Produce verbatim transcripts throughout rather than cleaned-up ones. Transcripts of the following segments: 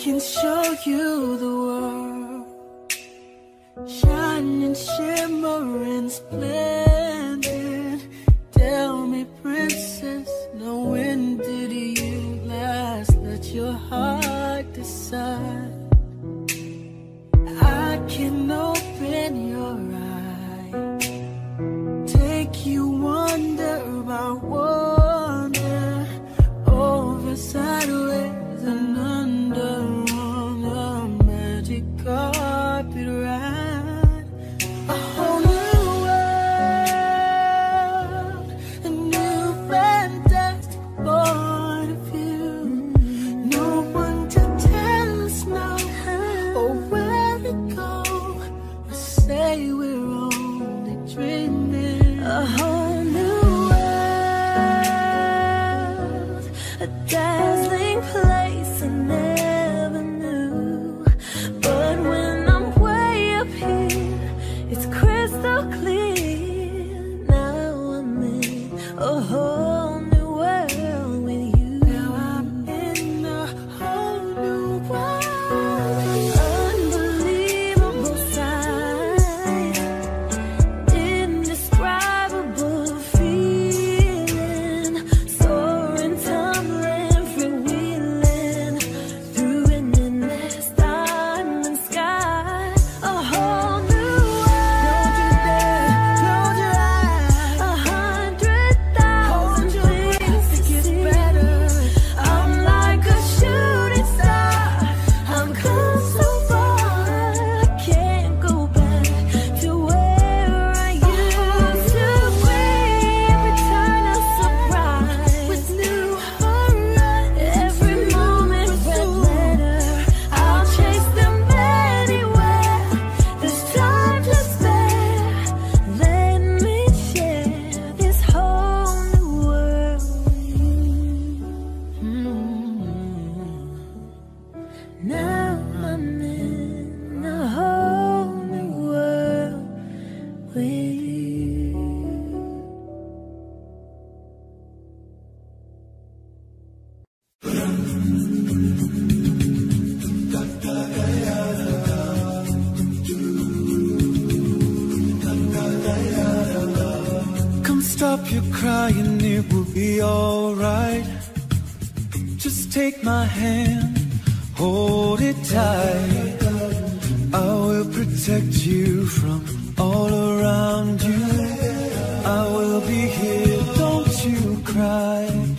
can show you the world, shining, shimmering, splendid. Tell me, princess, now when did you last let your heart decide? I can open your eyes, take you wonder by wonder, over, sideways, and under, on a magic carpet ride. A whole new world, a new fantastic point of view. No one to tell us no, or where to go, or say we're only dreaming. A whole new world, a dazzling place I never knew. But when I'm way up here, it's crystal clear. Now I'm in a whole new world with you. Now I'm in a whole new world. Unbelievable sight, indescribable feeling, soaring, tumbling, freewheeling through an endless diamond sky. A whole new world. Don't you dare close your eyes. A hundred thousand things to get better. I'm like a shooting star. I'm come so far, I can't go back to where I used to be. Every turn a surprise with new horror. Every moment red letter. I'll chase them anywhere. There's time to spare. Let me share this whole new world with you. Now I'm in a whole new world with you. Come stop your crying, it will be alright. Just take my hand, hold it tight. I will protect you from all around you. I will be here, don't you cry.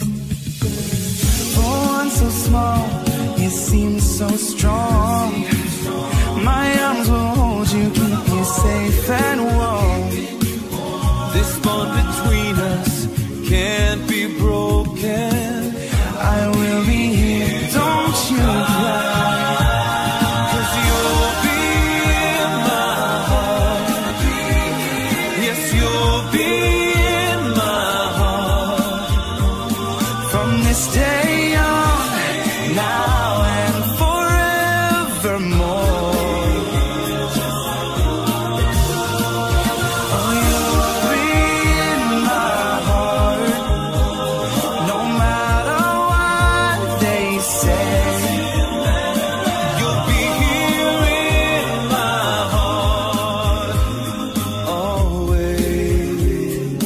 For one so small, you seem so strong. My arms will hold you, keep you safe and warm. This bond between us can't be broken. I will be here, don't you cry. 'Cause you'll be in my heart. Yes, you'll be in my heart. From this day on, now and forevermore. Oh, you'll be in my heart. No matter what they say, you'll be here in my heart always.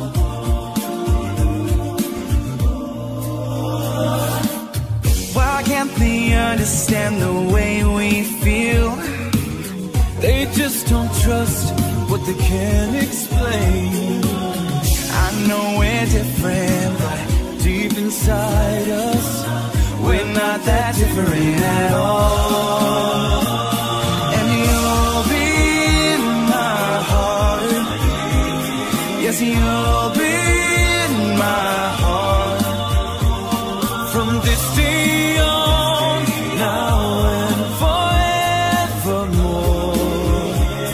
Why can't they understand the way we feel? They just don't trust what they can't explain. I know we're different, but deep inside us, we're not that different at all. And you'll be in my heart. Yes, you'll be in my heart. From this day on, now and forevermore.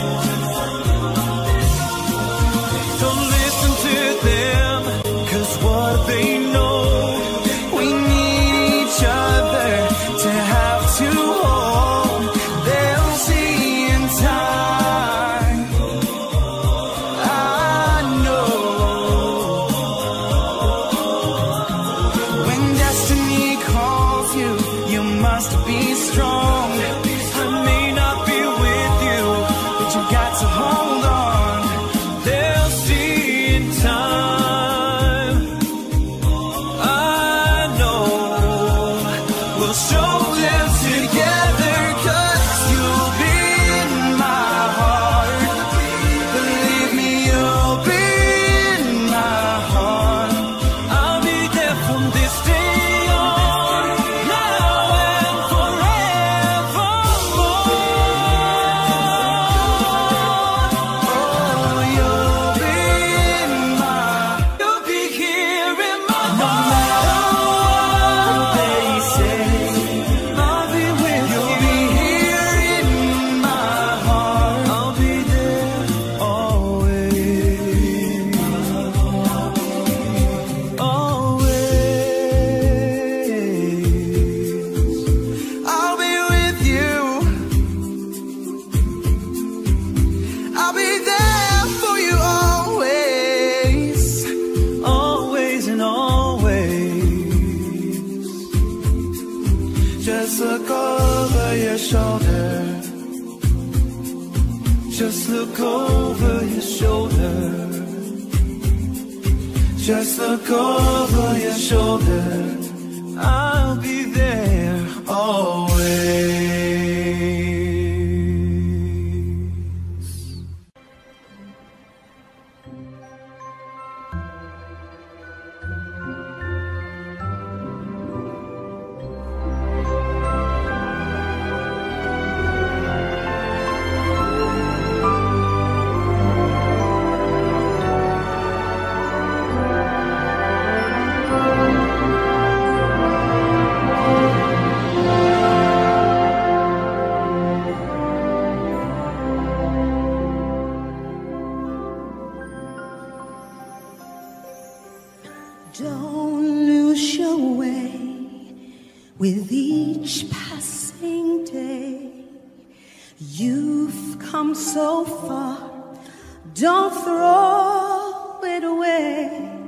Don't listen to them, 'cause what they know, we need each other to have to hold. show them together, 'cause you'll be in my heart. Believe me, you'll be in my heart. I'll be there from this day on, now and forevermore. Oh, you'll be in my, you'll be here in my heart. No matter what they say, I'll be with you. You'll be here in my heart. I'll be there always, always. I'll be with you. I'll be there for you always, always and always. Just look over your shoulder. Just look over your shoulder. Just look over your shoulder. I'll be there always. Don't lose your way with each passing day. You've come so far, don't throw it away.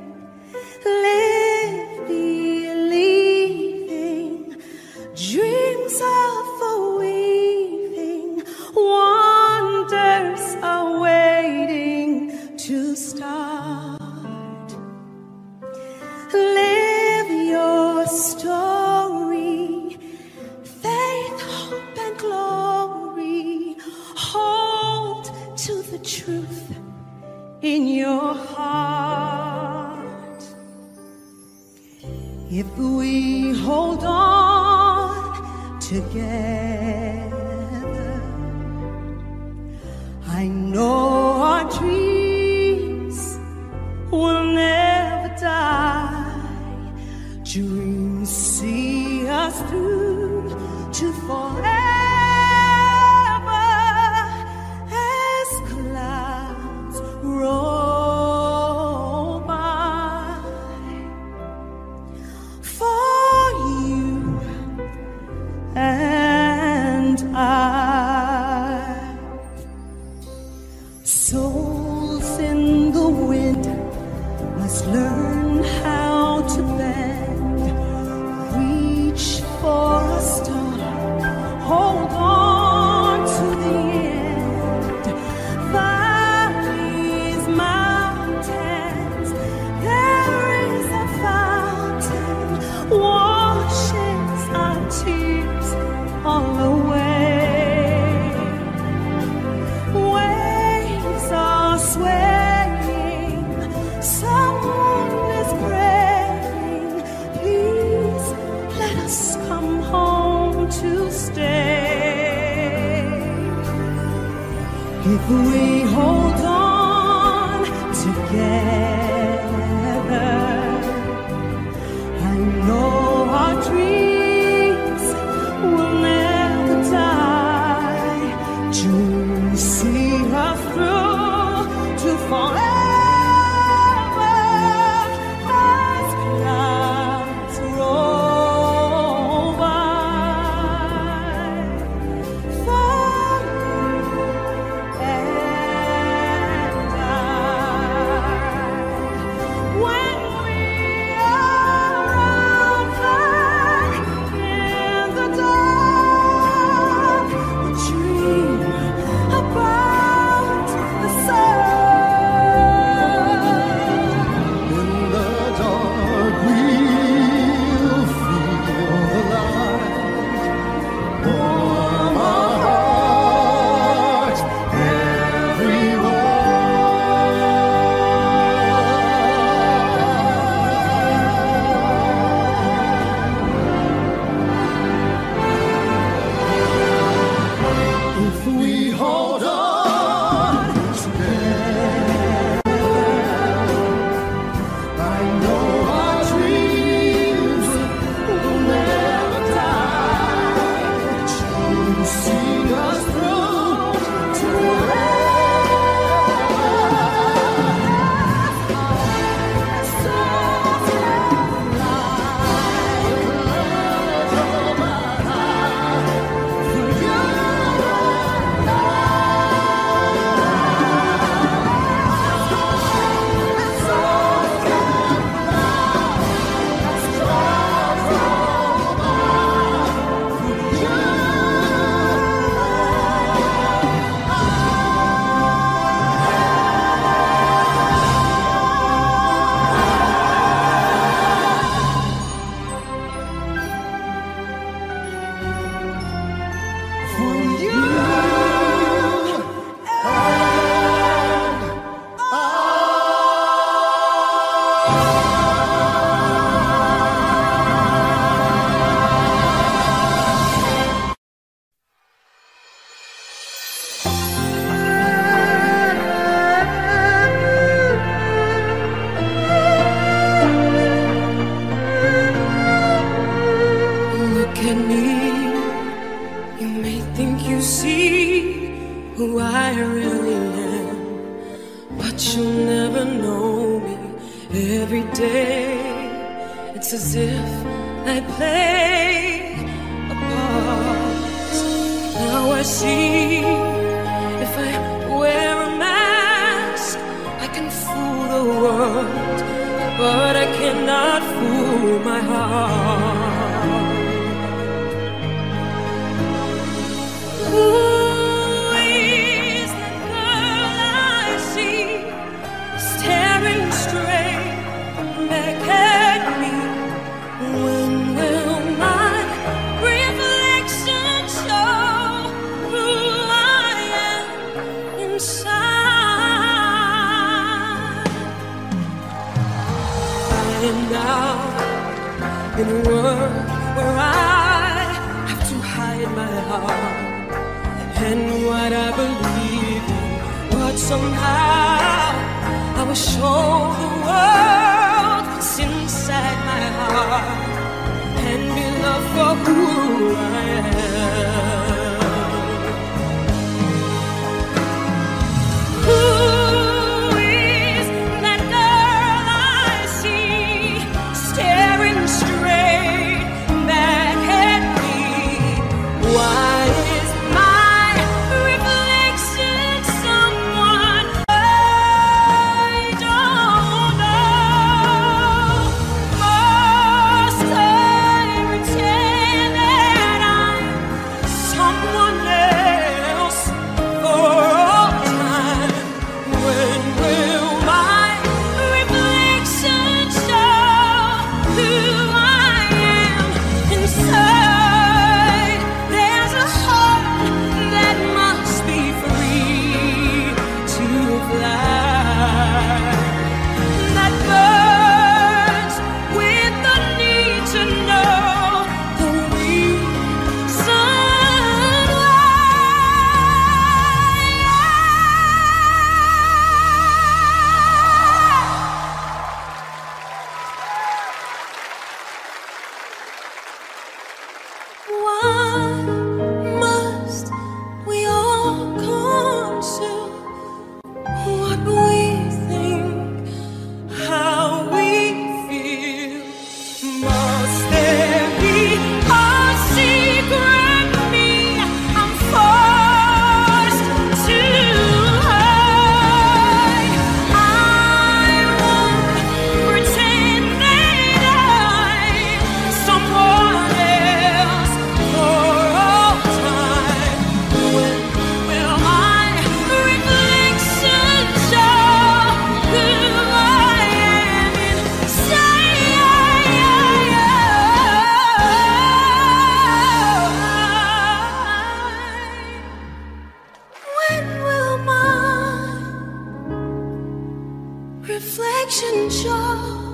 Live believing, dreams of a weaving, wonders are waiting to start. Live your story, faith, hope, and glory. Hold to the truth in your heart. If we hold on together, I know our dreams will never die. Dreams see us through to forever as clouds roll by. For you and I, souls in the wind must learn how to bend. Reach for a star, hold on to the end. Valleys, mountains, there is a fountain, washes our tears all away. Waves are swaying, someone is praying. Please let us come home to stay. If we hold on together, I know our dreams will never die. Dreams see us through to forever as clouds roll by. For you and I, It's as if I play a part. Now I see, if I wear a mask, I can fool the world, but I cannot fool my heart. Who is that girl I see staring straight back at me? When will my reflection show who I am inside? I am now in a world where I have to hide my heart and what I believe in, but somehow I will show the world what's inside my heart and be loved for who I am. Who is that girl I see staring straight back at me? Why is my reflection someone I don't know? Must I pretend that I'm someone else for all time? When will my reflection show who I am inside? There's a heart that must be free to fly, that burns with the need to know the reason why. Why must we all conceal what we think, how we feel? Must there be a secret me I'm forced to hide? I won't pretend that I'm someone else for all time. When will my reflection show who I am inside? When will my reflection show?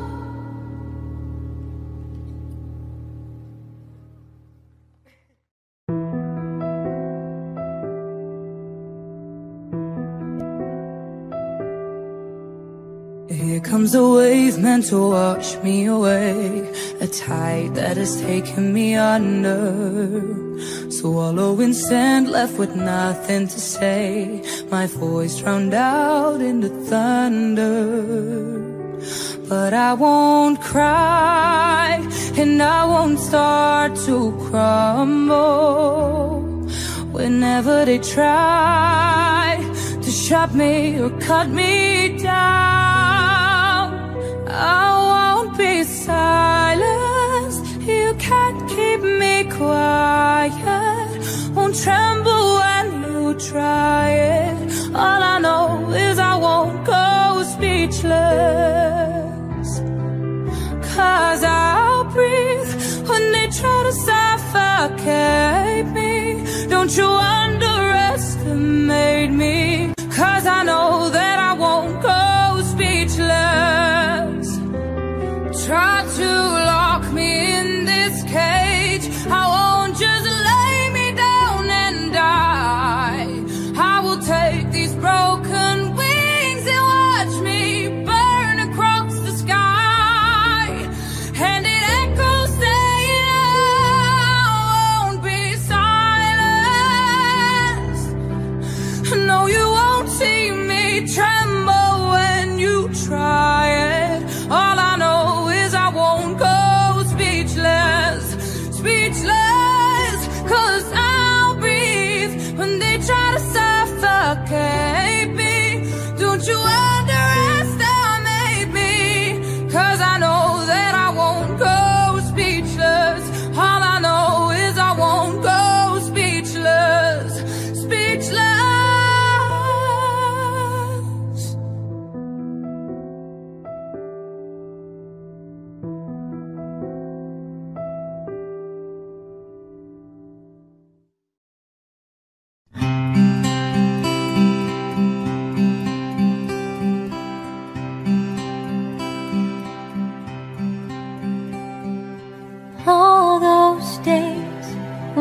Here comes a wave meant to wash me away, a tide that has taken me under. Swallowing sand, left with nothing to say, my voice drowned out in the thunder. But I won't cry, and I won't start to crumble. Whenever they try to shut me or cut me down, I won't be silenced. You can't keep me quiet. Won't tremble when you try it. All I know is I won't go speechless, 'cause I'll breathe when they try to suffocate me. Don't you underestimate me, 'cause I know that I won't go speechless. Try to lock me in this cage, I won't just lay me down and die. I will take these broken wings and watch me burn across the sky. And it echoes saying I won't be silent.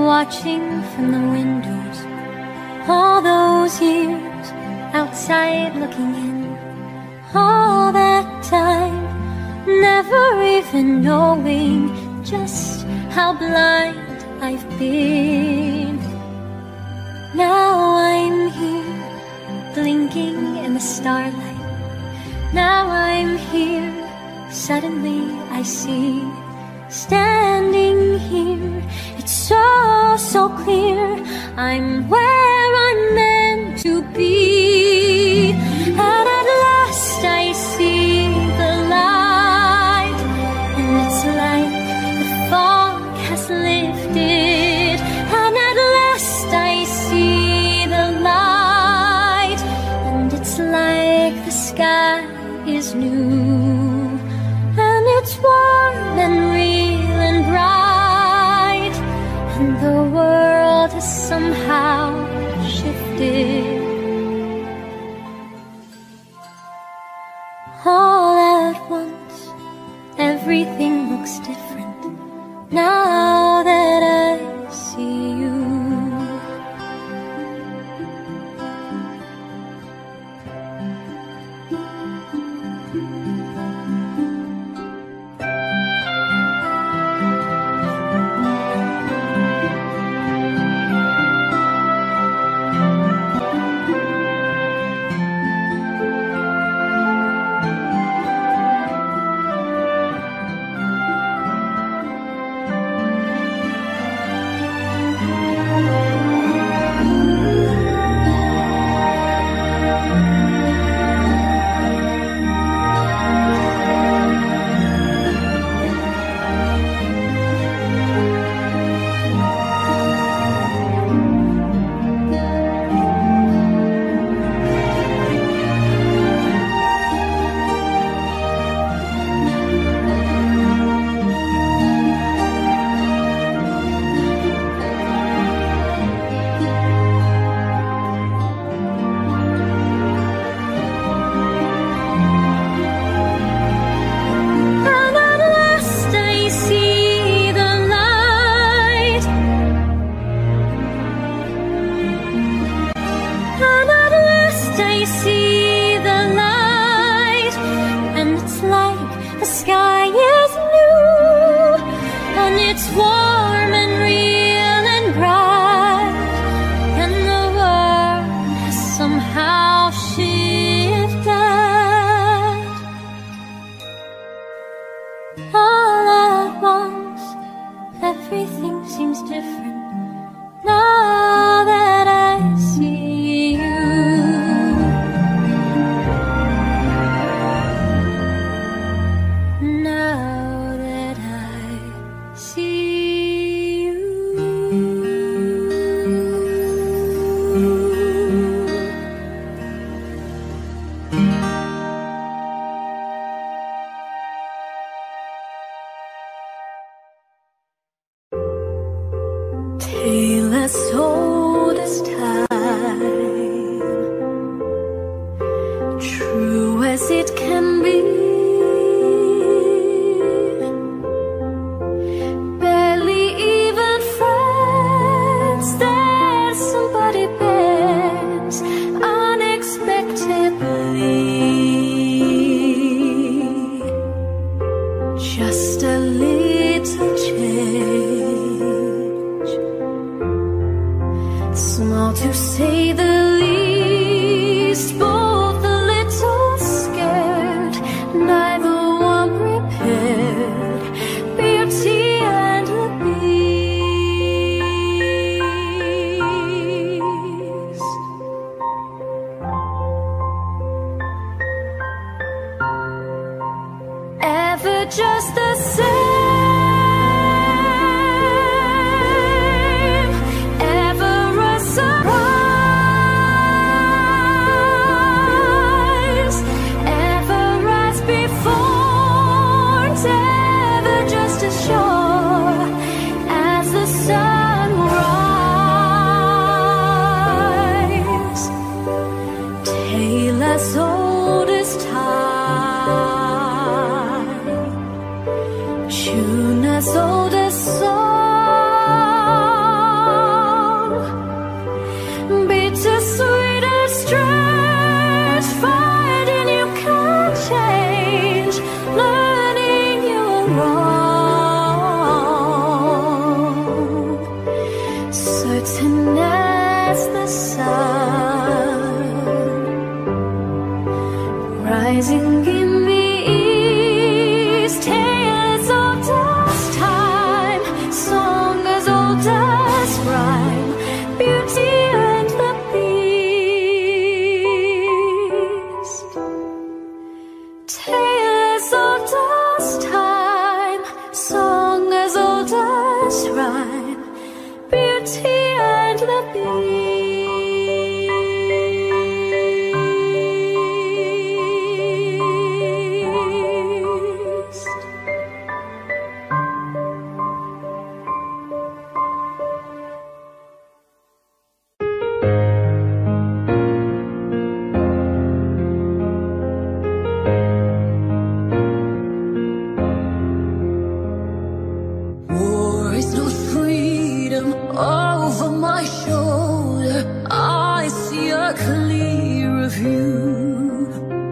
watching from the windows, all those years outside looking in, all that time, never even knowing just how blind I've been. Now I'm here, blinking in the starlight. Now I'm here, suddenly I see, standing here, it's so, so clear, I'm where I'm meant to be. And at last I see the light, and it's like the fog has lifted. And at last I see the light, and it's like the sky is new, and it's warm and real and bright, and the world has somehow shifted. All at once, everything looks different now that I see you. Tale as old as time, true as it can be. Barely even friends that somebody bends unexpectedly. Just a little change, small to say the least, both a little scared, neither one prepared, beauty and the beast. Ever just the same, as old as time, tune as old as song. Over my shoulder, I see a clearer view.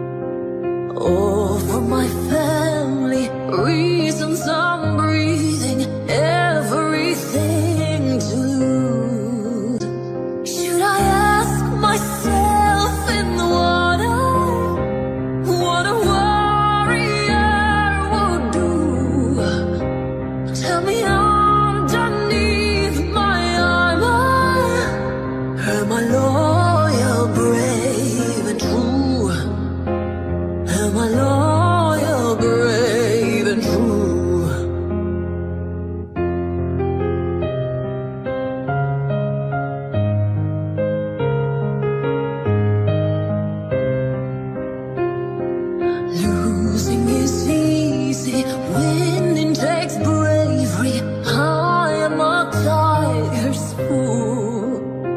Over my family, reasons I'm breathing, everything to lose. Should I ask myself in the water what a warrior would do? Tell me underneath my armor, am I loyal, brave and true? Am I loyal, brave and true? Losing is easy, winning takes bravery. I am a tiger's fool.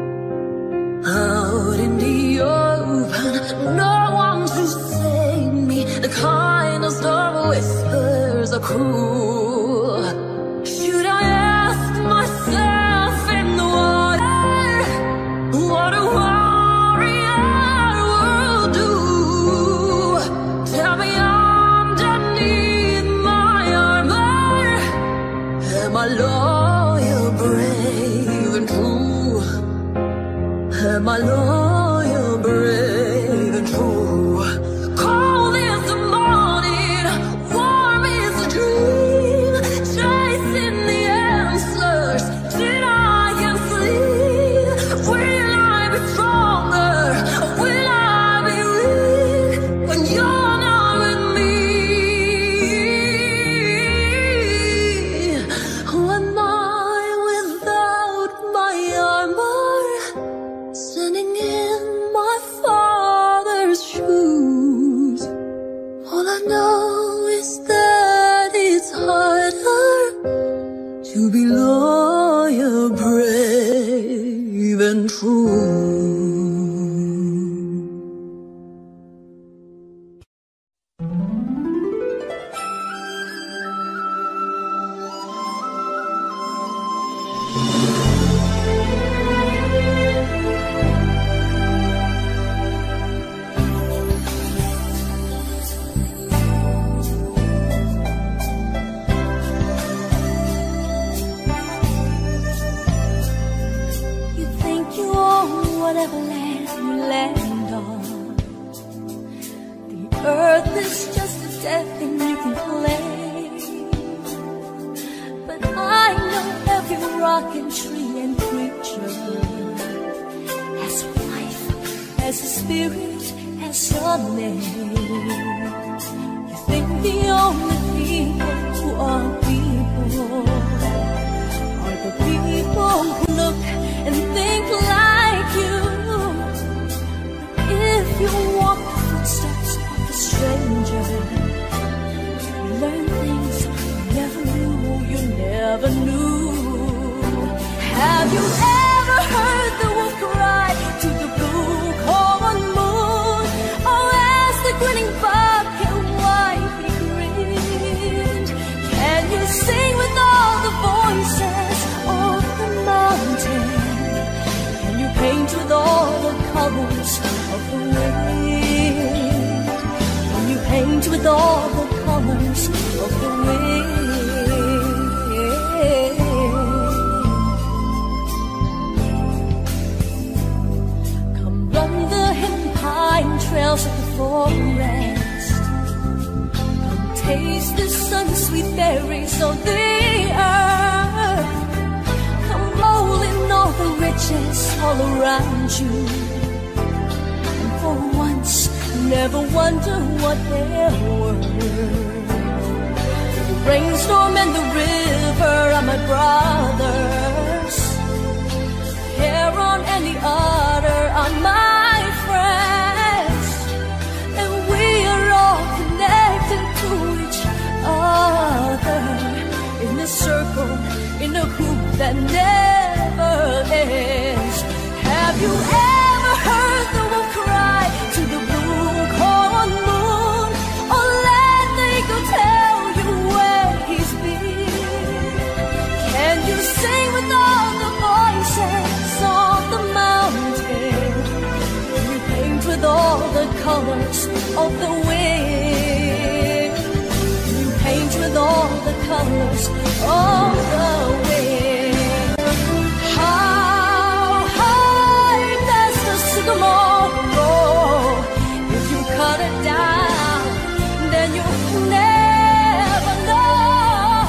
Out in the open, no one to save me. The kindest of whispers are cruel. Should I ask myself in the water what a warrior will do? Tell me underneath my armor, am I loyal, brave and true? Am I loyal, brave and true? Cold is the morning, warm is the dream, chasing the answers till I can sleep. Will I be stronger, or will I be weak when you're not with me? When I'm without my armor, standing in my father's shoes, all I know is that it's harder to be loyal, brave and true. You think you own whatever land you land on. The earth is just a dead thing you can claim. But I know every rock and tree and creature has a life, has a spirit, has a name. You think the only people who are people are the people who look and think like you. If you walk the footsteps of a stranger, you learn things you never knew, you never knew. Have you ever heard the wolf cry to the blue corn moon? Or ask the grinning bucket why he grinned? Can you sing with all the voices of the mountain? Can you paint with all the colors of the wind? Can you paint with all the colors of the wind? Come run the hidden pine trails of the forest. Come taste the sun-sweet berries of the earth. Come roll in all the riches all around you. And for once, never wonder what they're worth. The rainstorm and the river are my brothers. Heron and the otter are my friends. And we are all connected to each other in a circle, in a hoop that never ends. Have you ever heard the wolf cry to the blue corn moon? Or let the eagle tell you where he's been? Can you sing with all the voices all the colors of the wind. You paint with all the colors of the wind. How high does the sycamore grow? If you cut it down, then you'll never know.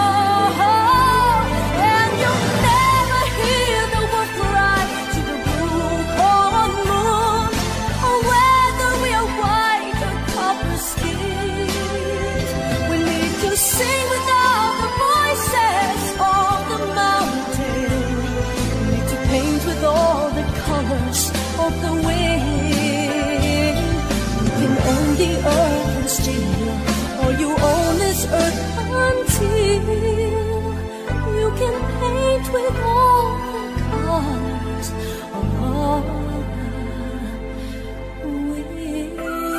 And you'll never hear the wolf cry to the blue corn moon, or whether we are white or copper skinned. We need to sing with all the voices on the mountain. We need to paint with all the colors of the wind. You can own the earth and steal, or you own this earth until you can paint with all the colors of the wind.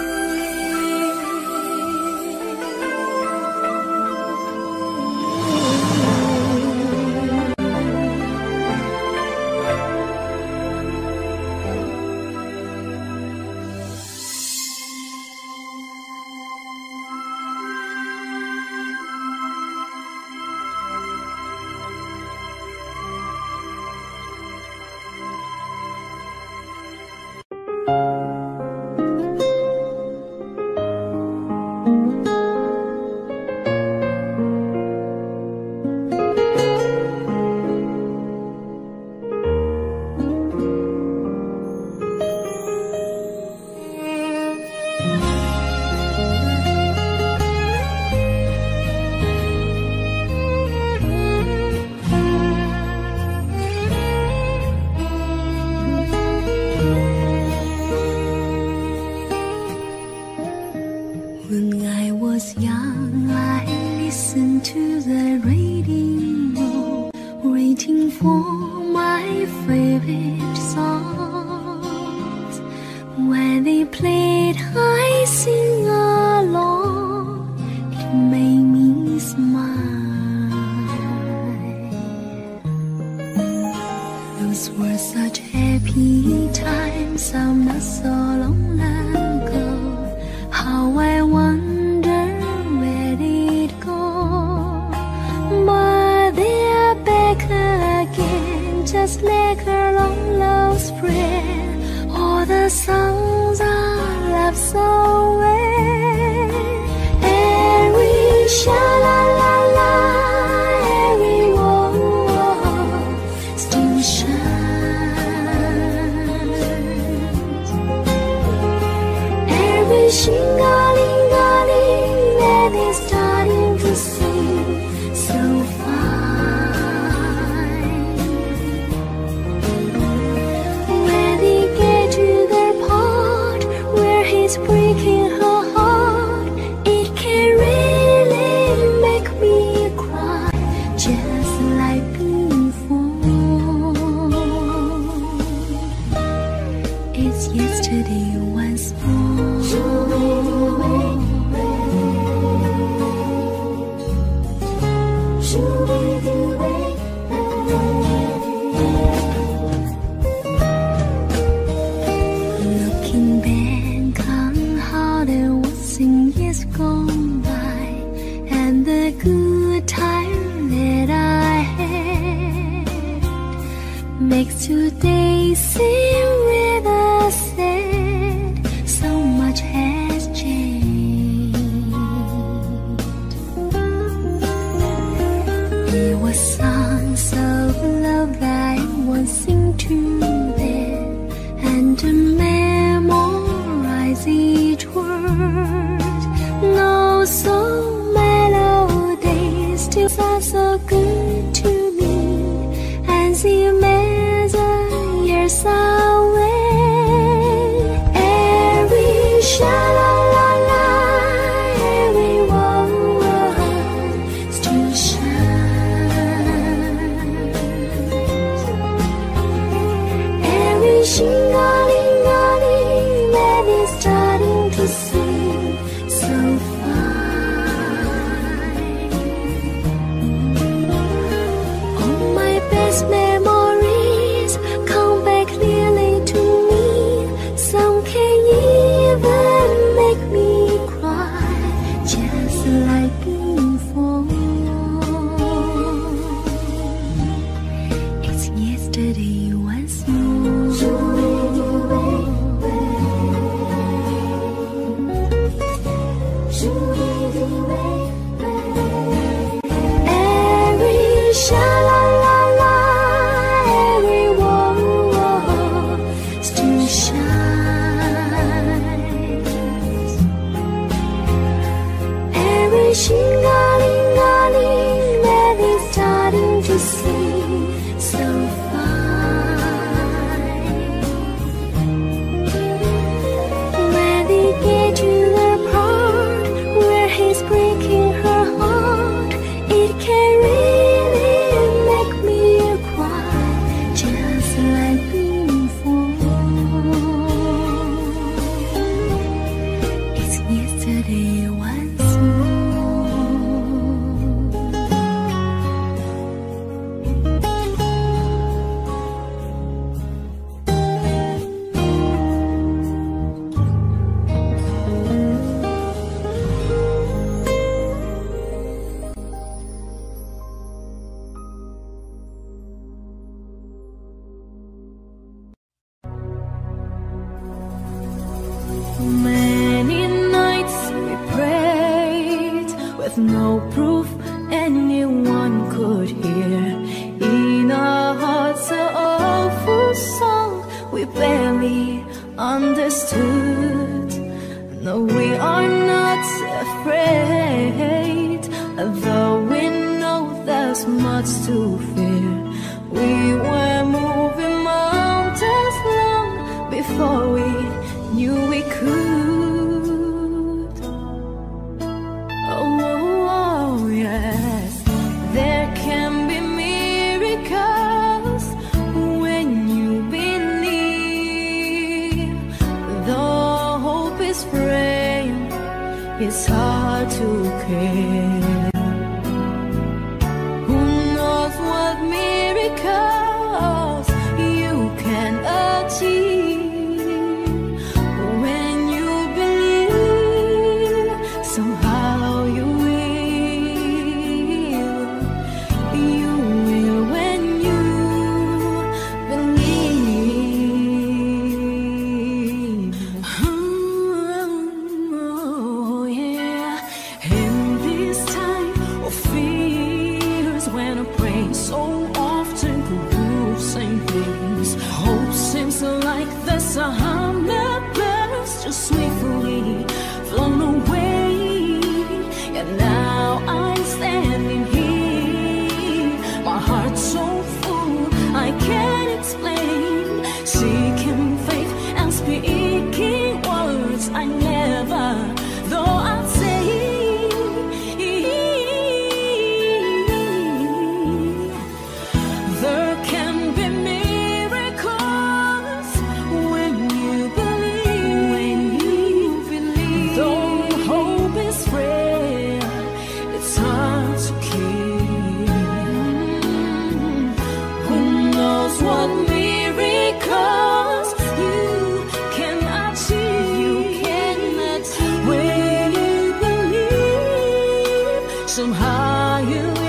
When I was young, I listened to the radio, waiting for my favorite songs. When they played, I sing along. It made me smile. Those were such happy times, some not so long ago. How I wonder where it go, but they're back again, just like a long lost friend. All the songs I love so well, every sha la la la, every whoa whoa still shines. Every shing-a-ling-a-ling that is starting to sing so fine. When they get to the part where he's breaking her heart, it can really make me cry, just like before. It's yesterday once more. Looking back on how the watching years gone by, and the good time that I had, makes today seem rather sad. So much has changed. It was songs of love that I once sing to them, and to memorize each word. No, so melodies still sound so good to me, as the measure years away. Every sha la la la, every whoa whoa still shines. Every shing-a-ling-a-ling that is starting to sing so fine. All my best memories come back clear. proof anyone could hear. In our hearts, an awful song we barely understood. No, we are not afraid, although we know there's much to fear. We were moving mountains long before we knew we could. Oh, oh yes, there can be miracles when you believe. Though hope is frail, it's hard to care. Who knows what miracles you can achieve when you believe? Somehow you will, you will when you believe. Oh, yeah. In this time of fears, when I pray so often through same things, hope seems like there's a hundred birds just swiftly flown away. And now I'm standing here, my heart's so full I can't explain, seeking faith and speaking words I never thought I'd say. There can be miracles when you believe. When you believe, though hope is frail, it's hard to keep. Who knows what miracles you can achieve? You can achieve when you believe. Somehow you will.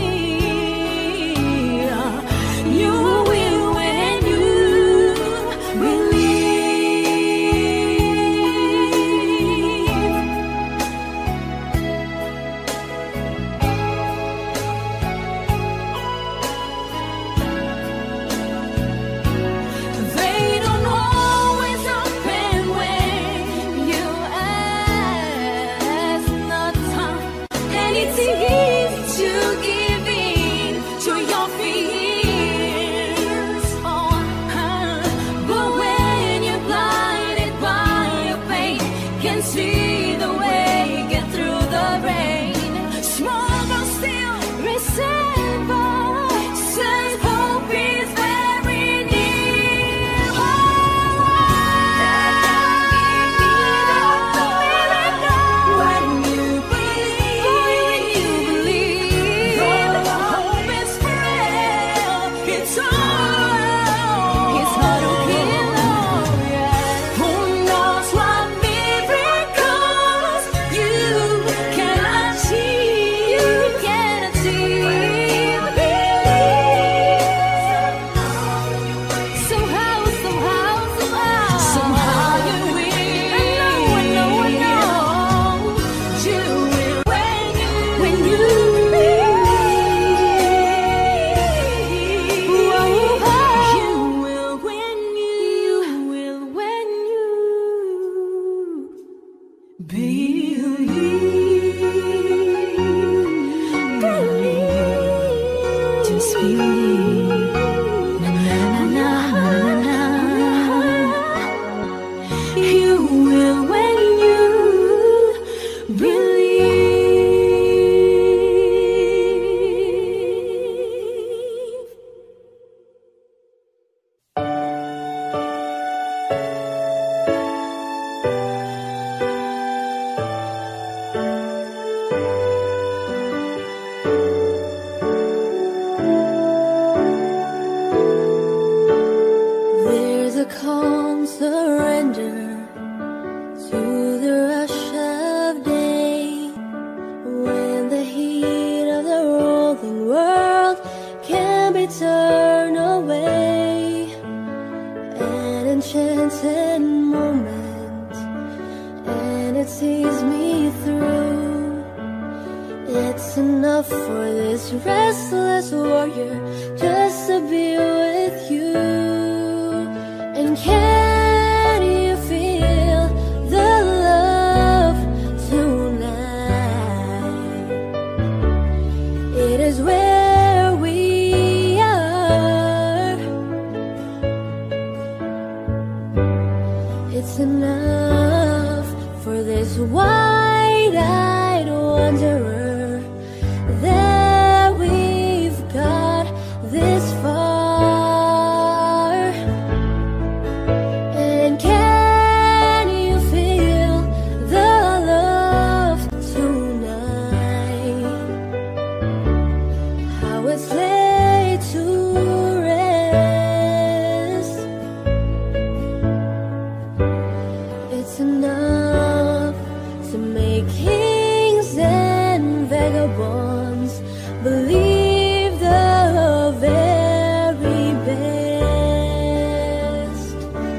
You will when you believe. They don't always happen when you ask. Not time, and it's easy to give in to your fears. Oh, huh. But when you're blinded by your pain, can see the way, get through the rain. Small but still resemble, says hope is very near. Oh, when you believe, though hope is frail, it's hard, it's hard to kill. Who knows what miracles you can achieve? You can achieve. Somehow, somehow, somehow, somehow you will. I know, I know, I know. You will when you when you believe. You will when you will when you believe. Just believe. Na na na na na. You will when you believe. There's a calm surrender to the rush of day, when the heat of the rolling world can be turned away. An enchanted moment, and it sees me through. It's It's enough for this restless warrior just to be with you. And can you feel the love tonight? It is where we are. It's enough for this wide-eyed wanderer that we've got this far. And can you feel the love tonight? How it's laid to rest. It's enough to make kings and vagabonds believe the very best.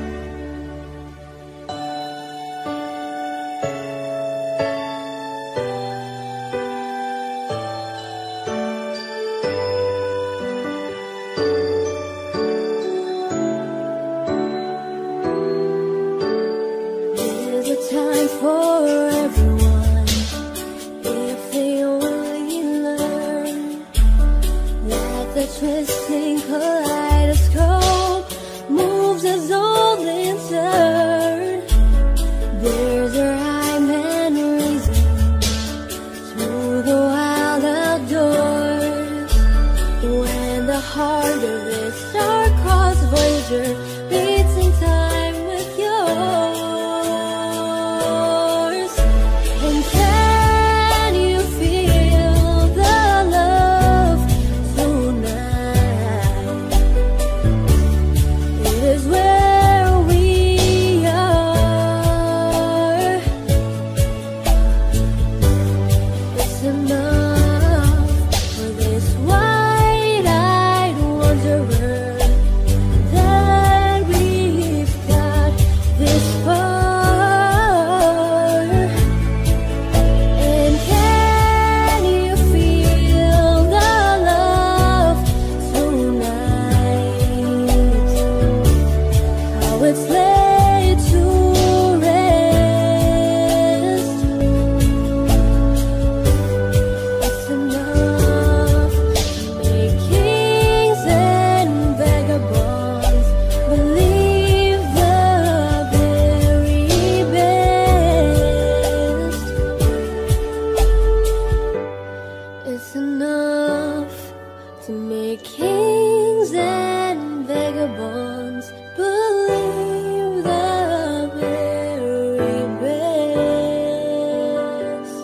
There's a time for everyone if they only learn that the twisting kaleidoscope moves us all in turn. There's a rhyme and reason to the wild outdoors when the heart of this star-crossed Voyager beats in time with yours. And can you feel the love tonight? It is where we are. It's enough for this wide-eyed wanderer that we've got this far. And can you feel the love tonight? How it's laid to rest. It's enough to make kings and vagabonds believe the very best. It's enough to make kings and vagabonds believe the very best.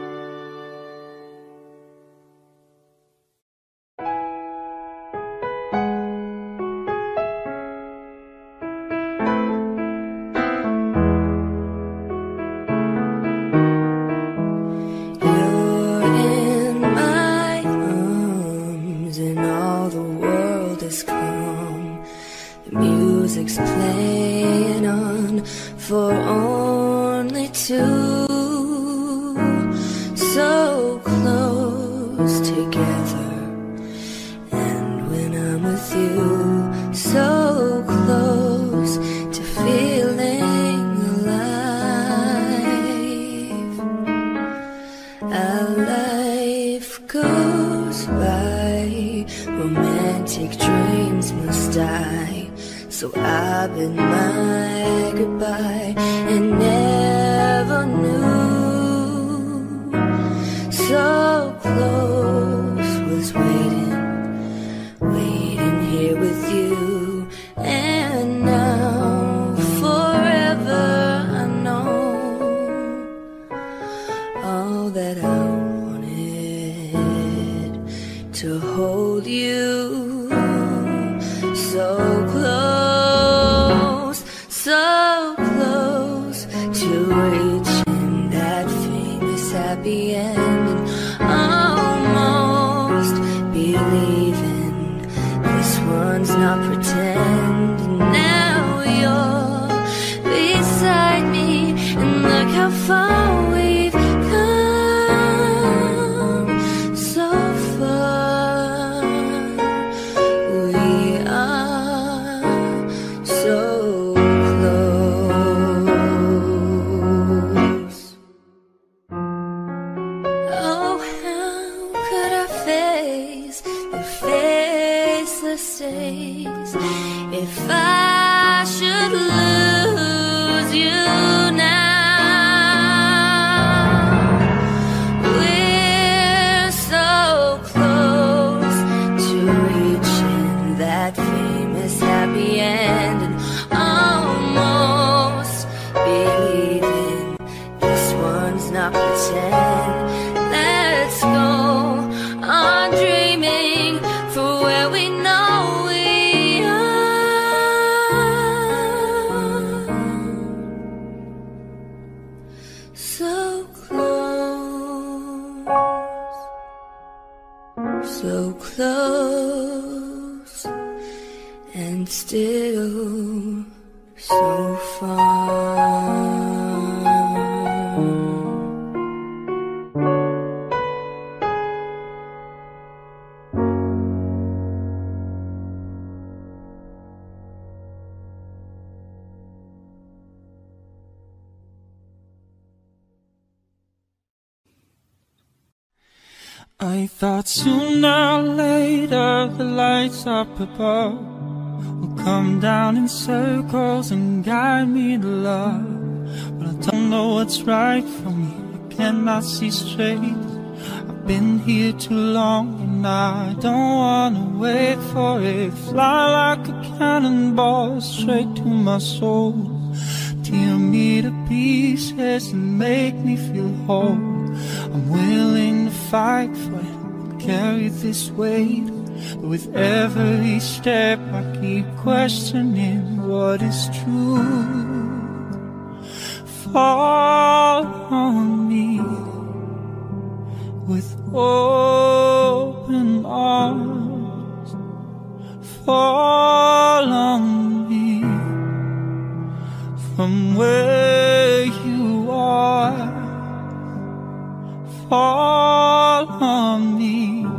You're in my arms and all the world is calm. The music's playing on for only two. So close together, and when I'm with you, so close to feeling alive. Our life goes by, romantic dreams must die. So I bid my goodbye and never knew. So close, was waiting, waiting here with you. And now forever I know all that I wanted, to hold you so close, so close to reaching that famous happy end, and almost believing this one's not pretend. And now you're beside me, and look how far we've come. says, if I should lose you now, we're so close to reaching that famous happy end, and almost believing this one's not pretend. Let's go on dreaming for where we know we are. So close, so close, and still so far. I thought sooner or later the lights up above will come down in circles and guide me to love. But I don't know what's right for me, I cannot see straight. I've been here too long and I don't wanna wait for it. Fly like a cannonball straight to my soul, tear me to pieces and make me feel whole. I'm willing to fight for it, carry this weight, but with every step I keep questioning what is true. Fall on me with open arms, fall on me from where you are. Fall on me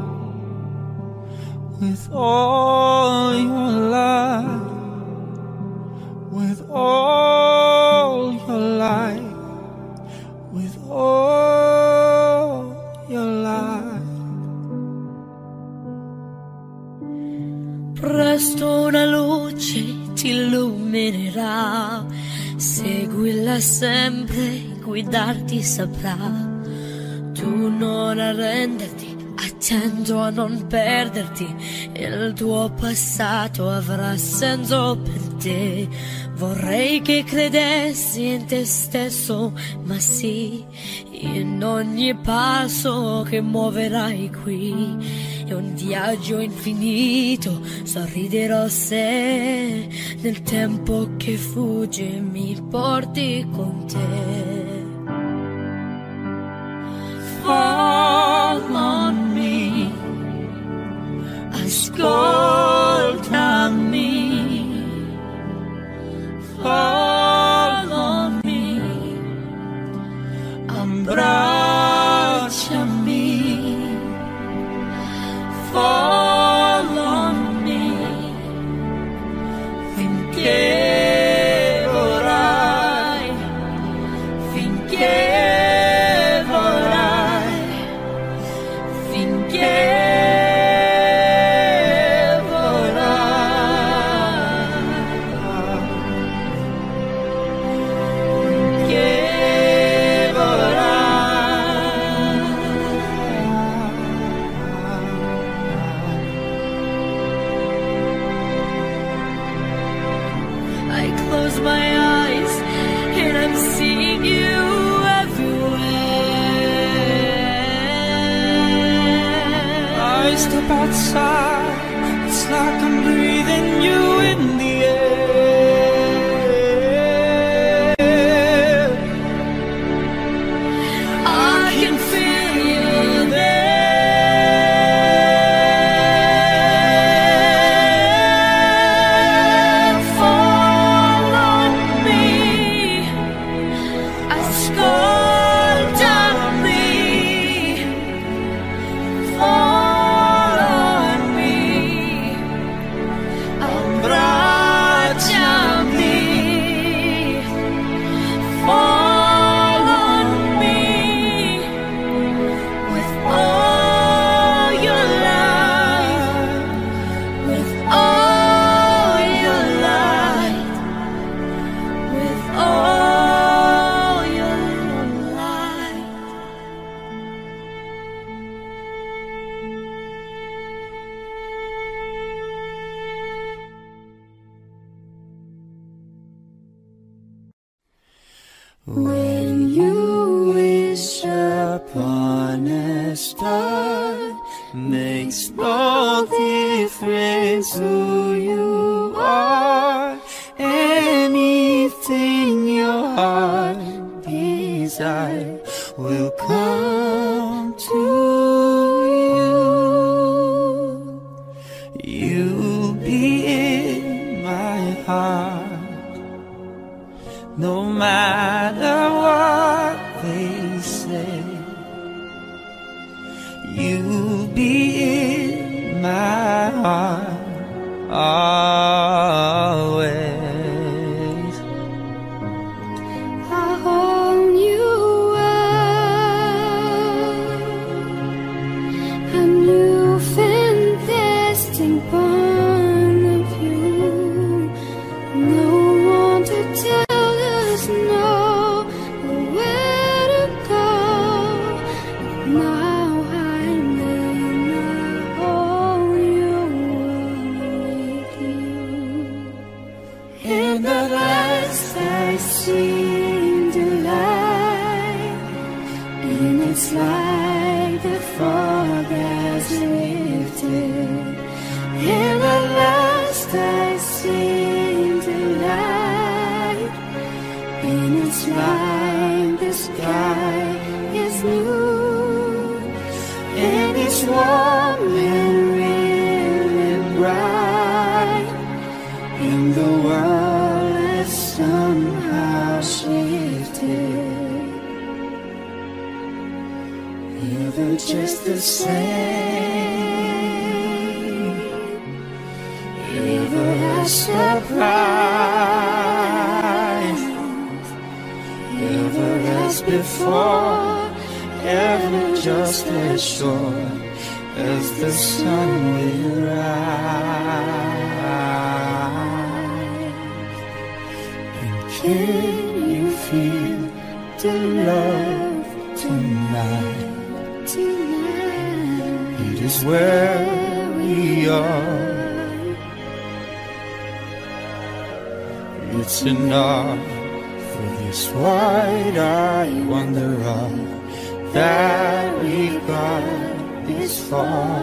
with all your light, with all your light, with all your light. Presto una luce ti illuminerà, seguila sempre, guidarti saprà. Tu non arrenderti, attento a non perderti, il tuo passato avrà senso per te. Vorrei che credessi in te stesso, ma sì, in ogni passo che muoverai qui. È un viaggio infinito, sorriderò se nel tempo che fugge mi porti con te. Fall on me, ascoltami, fall on me, abbracciami, fall on me, finché vorrai, finché step outside, it's like I'm breathing you in the air. I can feel you there. Fall on me, ascoltami, fall on me. When you wish upon a star, makes no difference who you are. Anything your heart desire will come to you. You'll be in my heart, no matter what they say. You'll be in my heart always. A whole new world, a new fantastic point of view. No one to tell us no, where to go. Now I may not hold you with you. And at last I see the light, and it's like the fog has lifted. And at last I see the light, and it's like the sky is new, and it's warm and really bright, and the world has somehow shifted. Never just the same, never as surprised, never as before, ever just as sure as the sun will rise. And can you feel the love tonight? Tonight, it is where we are. It's enough for this wide-eyed wanderer that we got this far.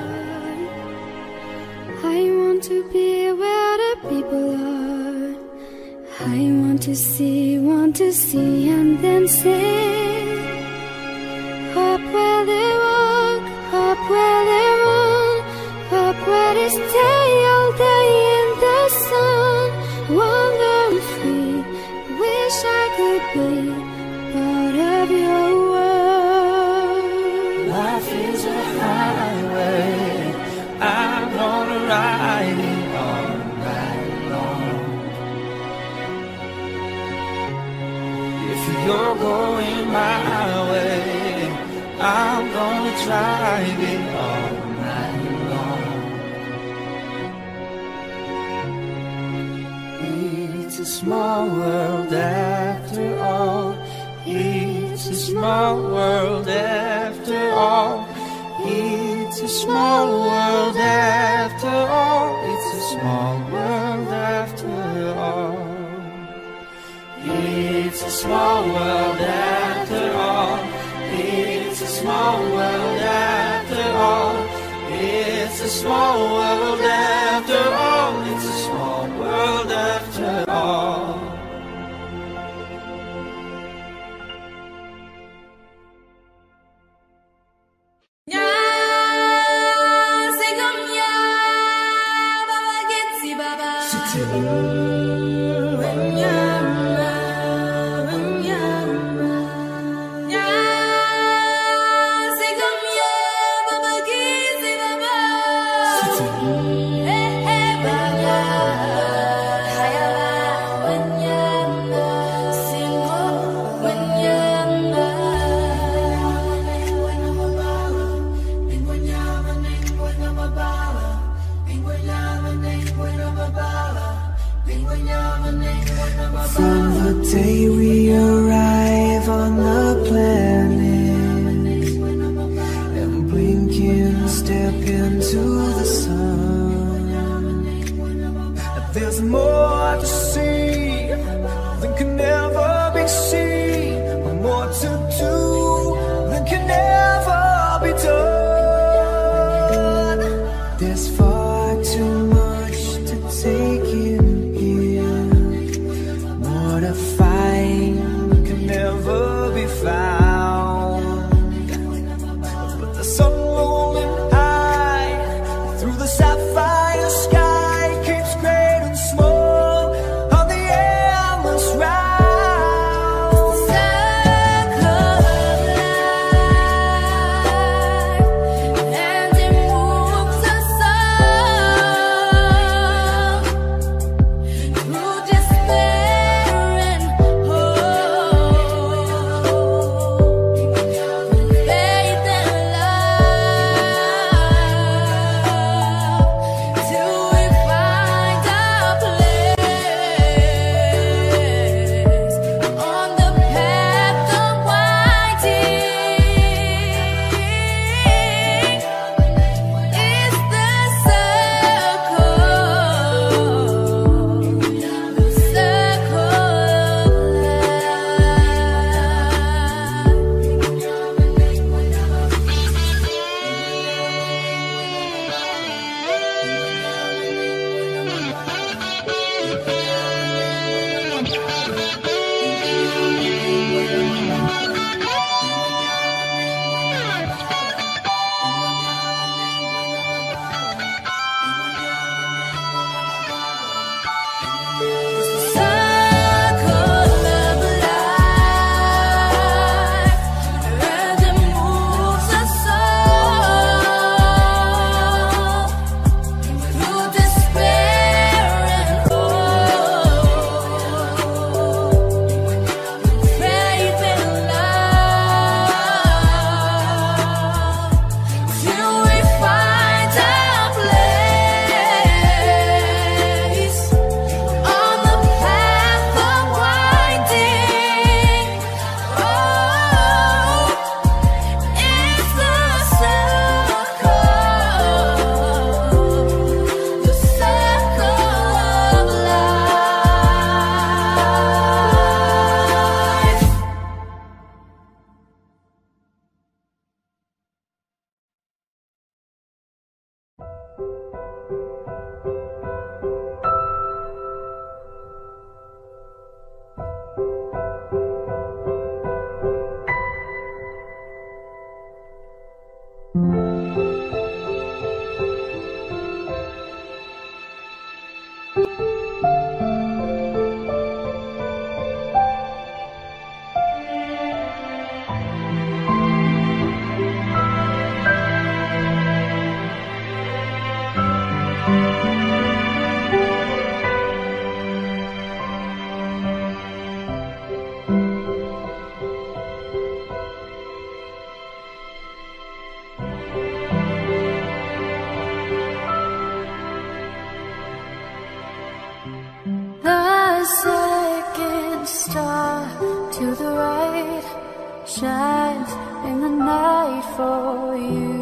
I want to be where the people are. I want to see, want to see, and then sing. Up where they walk, up where they run, up where they stay all day in the sun. Wandering free, wish I could be part of your world. Life is a highway, I'm gonna ride it all night long. If you're going my way, I'm gonna drive it all night long. It's a small world after all. It's a small world after all. It's a small world after all. It's a small world after all. It's a small world after all. It's a small world after all. It's a small world after all. It's a small world after all. From the day we arrive on the planet and blink and step into the sun, there's more to see than can ever be seen. too much to take in here. More to find can never be found. But the sun rolling high through the sapphire sky keeps great and small on the endless round. The second star to the right shines in the night for you,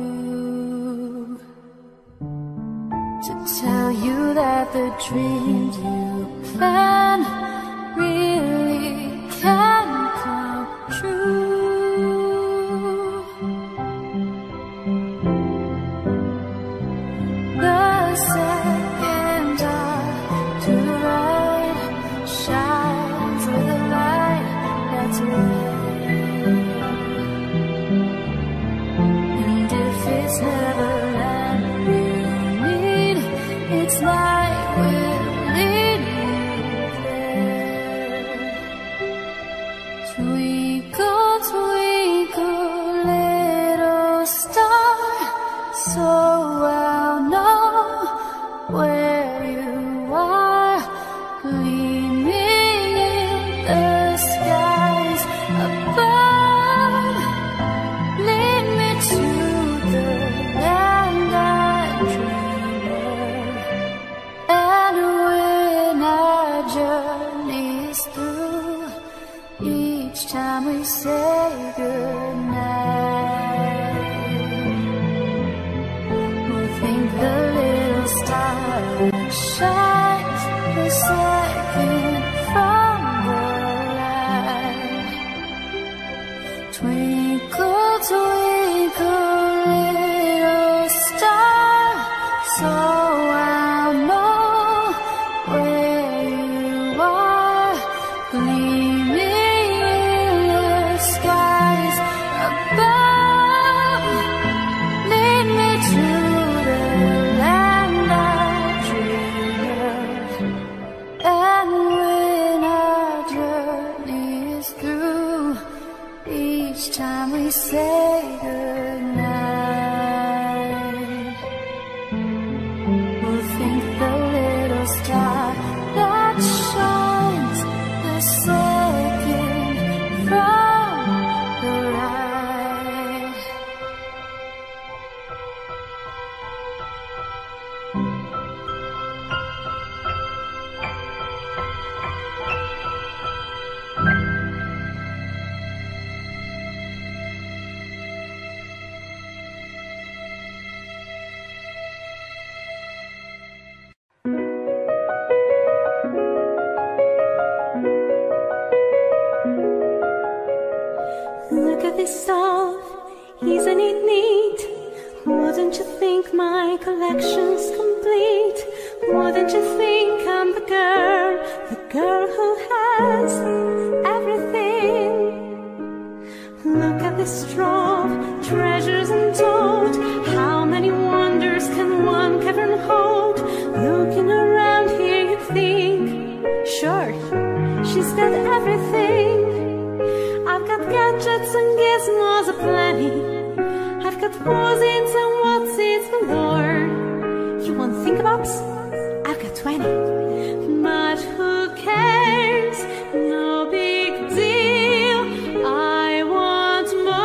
to tell you that the dreams you plan really can come true. The second star to the right shines with a light that's red, and if it's Neverland you need, its light will lead you there. Twinkle, twinkle, little star, so I'll know where you are, gleaming in the skies above. Lead me to the land I dream of, and when our journey is through, each time we say goodnight, we'll thank the little star that shines the second from the light. Twinkle, twinkle, little star, so this stuff, isn't it neat? Wouldn't you think my collection's complete? Wouldn't you think I'm the girl, the girl who has everything? Look at this trove, treasures untold. How many wonders can one cavern hold? Looking around here you think, sure, she's got everything. I've got gadgets and gizmos aplenty. I've got posins and what's-its galore. You want think about? I've got twenty. But who cares? No big deal. I want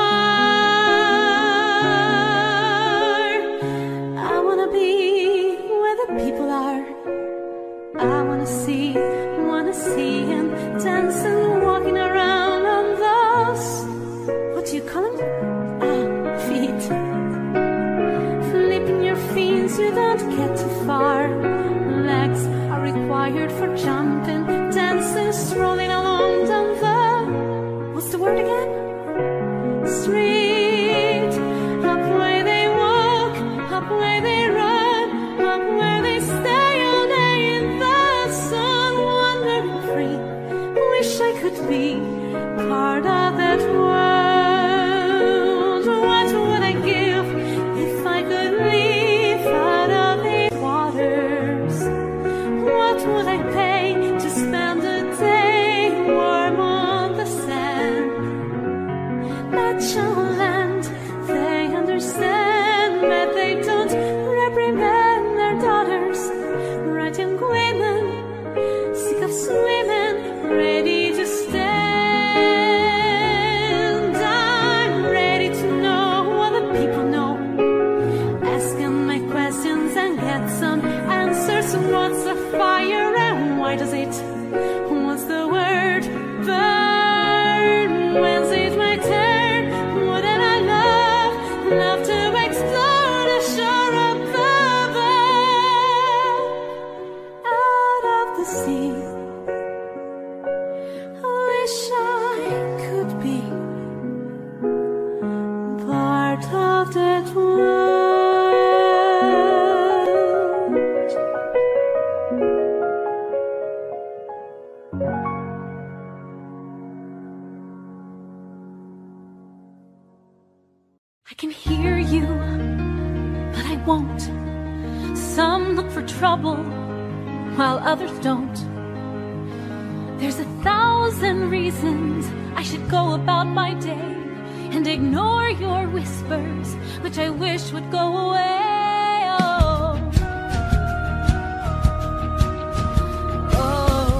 more. I wanna be where the people are. I wanna see, wanna see him dancing, walking around on those, what do you call them? Ah, feet. Flipping your fins, you don't get too far. Legs are required for jumping, dancing, strolling along down the, what's the word again? Street. Up where they walk, up where they run, up where they stay all day in the sun, wandering free. Wish I could be part of that world. What would I give if I could leave out of these waters? What would I pay to spend a day warm on the sand? Natural land, they understand, but they don't reprimand their daughters. Right young women, sick of swimming, ready to stand. I'm ready to know what the people know. Asking my questions and get some answers. What's the fire and why does it? What's the word? Burn. When's it my turn? Wouldn't I love, love to explore the shore above, out of the sea? I wish I could be part of that world. I can hear you, but I won't. Some look for trouble, while others don't. There's a thousand reasons I should go about my day and ignore your whispers, which I wish would go away. Oh, oh.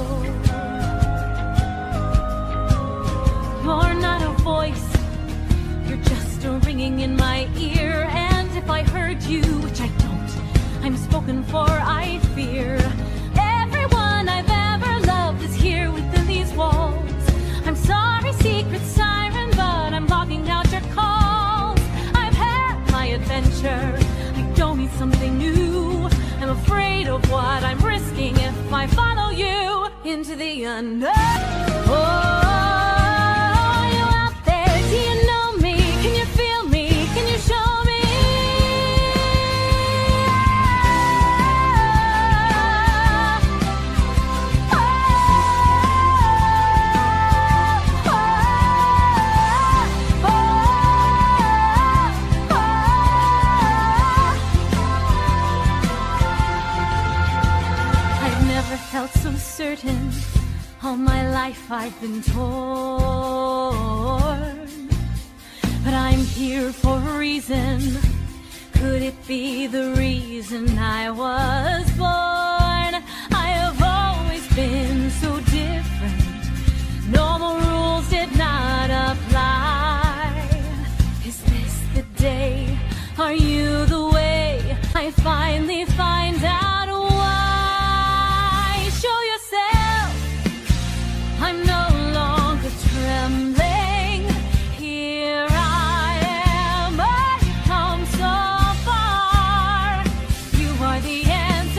You're not a voice, you're just a ringing in my ear. And if I heard you, which I don't, I'm spoken for, I fear. Everyone I've ever loved is here within these walls. I'm sorry, secret siren, but I'm blocking out your calls. I've had my adventure, I don't need something new. I'm afraid of what I'm risking if I follow you into the unknown. Oh, you out there, do you know me? Can you feel me? Can you show me? I've never felt so certain. All my life I've been torn, but I'm here for a reason. Could it be the reason I was born? I have always been so different. Normal rules did not apply. Is this the day? Are you the way? I finally find out why. Show yourself. I'm no longer trembling. Here I am. I've come so far. You are the end.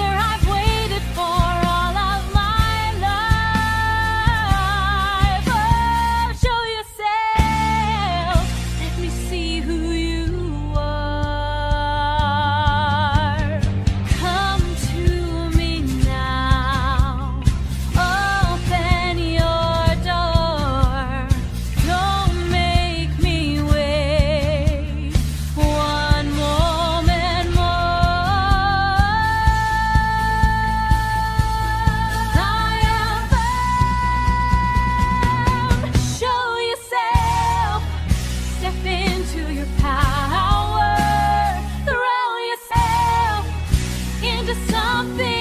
into something